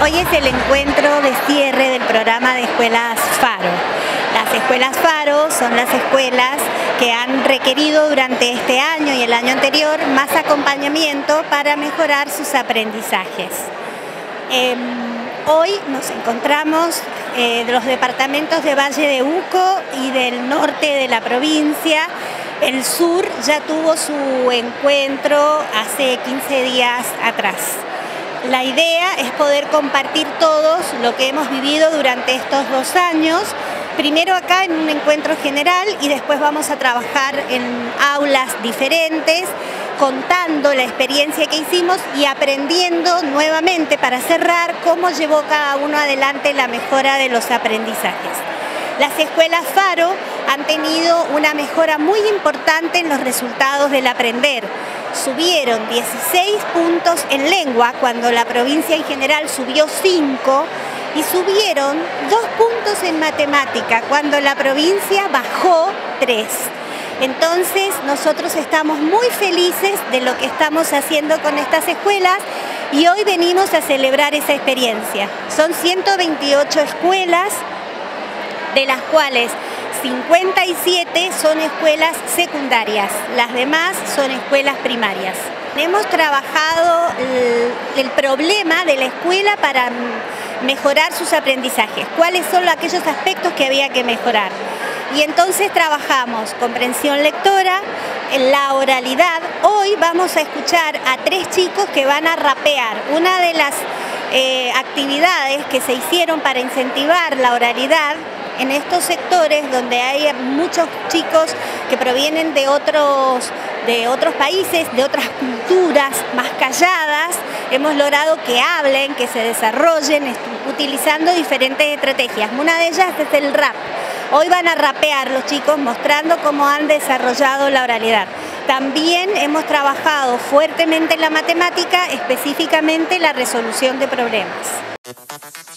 Hoy es el encuentro de cierre del programa de escuelas Faro. Las escuelas Faro son las escuelas que han requerido durante este año y el año anterior más acompañamiento para mejorar sus aprendizajes. Hoy nos encontramos de los departamentos de Valle de Uco y del norte de la provincia. El sur ya tuvo su encuentro hace 15 días atrás. La idea es poder compartir todos lo que hemos vivido durante estos 2 años, primero acá en un encuentro general y después vamos a trabajar en aulas diferentes, contando la experiencia que hicimos y aprendiendo nuevamente para cerrar cómo llevó cada uno adelante la mejora de los aprendizajes. Las escuelas Faro han tenido una mejora muy importante en los resultados del aprender. Subieron 16 puntos en lengua cuando la provincia en general subió 5 y subieron 2 puntos en matemática cuando la provincia bajó 3. Entonces nosotros estamos muy felices de lo que estamos haciendo con estas escuelas y hoy venimos a celebrar esa experiencia. Son 128 escuelas, de las cuales 57 son escuelas secundarias, las demás son escuelas primarias. Hemos trabajado el problema de la escuela para mejorar sus aprendizajes, cuáles son aquellos aspectos que había que mejorar. Y entonces trabajamos comprensión lectora, la oralidad. Hoy vamos a escuchar a 3 chicos que van a rapear. Una de las actividades que se hicieron para incentivar la oralidad en estos sectores donde hay muchos chicos que provienen de otros países, de otras culturas más calladas, hemos logrado que hablen, que se desarrollen utilizando diferentes estrategias. Una de ellas es el rap. Hoy van a rapear los chicos mostrando cómo han desarrollado la oralidad. También hemos trabajado fuertemente en la matemática, específicamente la resolución de problemas.